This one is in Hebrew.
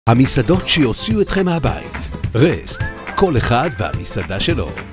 המסעדות שיוציאו אתכם מהבית. רסט, כל אחד והמסעדה שלו.